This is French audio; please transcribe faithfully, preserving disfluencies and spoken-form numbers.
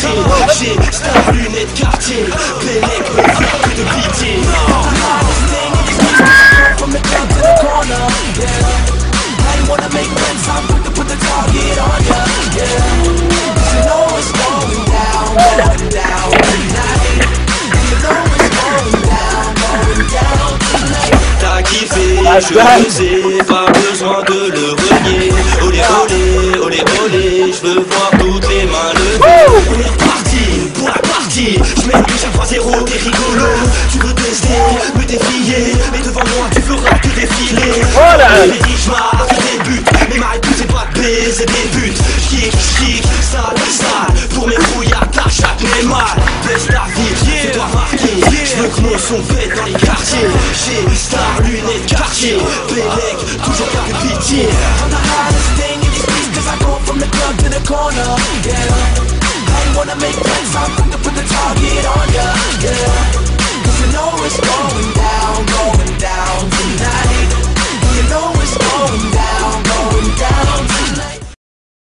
entrée. J'ai star lunettes quartier, Bellec me fait plus de pitié. From the club to the corner, yeah. I wanna make friends, I'm quick to put the target on ya, yeah. You know it's going down, going down tonight. You know it's going down, going down tonight. T'as kiffé, je le sais, pas besoin de le renier. Olé olé, olé olé, je veux voir toutes les mains levées. On est reparti pour la partie, je mets déjà trois zéro, t'es rigolo. Tu veux tester, me défier, mais devant moi tu feras que défiler. Voilà. Les riches marquent des buts, mais ma réponse c'est pas de baiser des buts. J'kick, j'kick, sale, sale, pour mes fouillards, la chatte n'est mal. Baisse la vie, fais-toi marquer, je veux que mon son fête dans les quartiers. J'ai star, lunettes, quartier, Bellec, toujours pas de pitié. I'm the hottest thing in this place, cause I go from the club to the corner.